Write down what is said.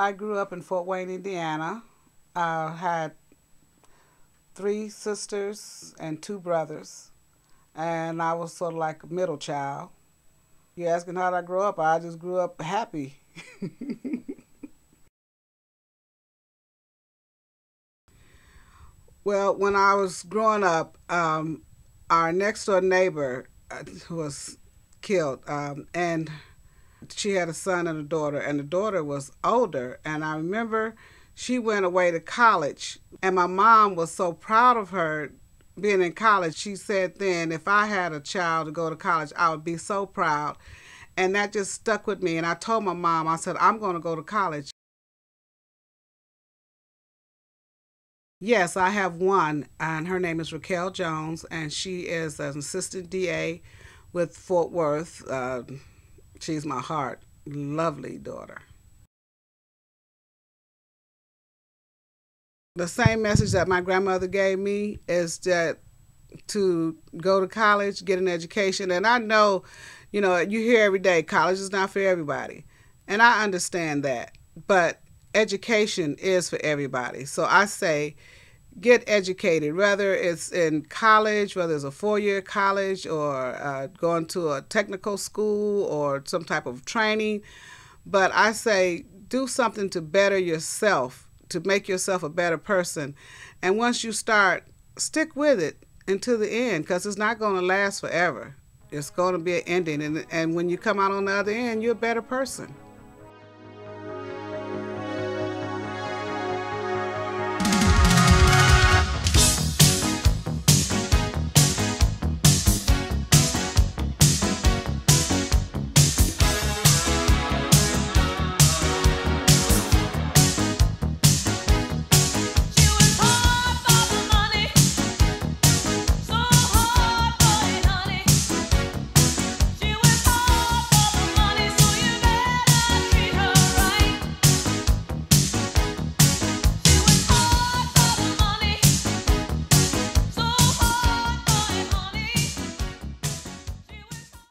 I grew up in Fort Wayne, Indiana. I had three sisters and two brothers, and I was sort of like a middle child. You asking how did I grow up? I just grew up happy. Well, when I was growing up, our next door neighbor was killed, and she had a son and a daughter, and the daughter was older. And I remember she went away to college, and my mom was so proud of her being in college. She said then, if I had a child to go to college, I would be so proud. And that just stuck with me. And I told my mom, I said, I'm going to go to college. Yes, I have one, and her name is Raquel Jones, and she is an assistant DA with Fort Worth. She's my heart. Lovely daughter. The same message that my grandmother gave me is that to go to college, get an education. And I know, you hear every day, college is not for everybody. And I understand that. But education is for everybody. So I say, get educated, whether it's in college, whether it's a 4-year college or going to a technical school or some type of training. But I say, do something to better yourself, to make yourself a better person. And once you start, stick with it until the end, because it's not going to last forever. It's going to be an ending. And when you come out on the other end, you're a better person.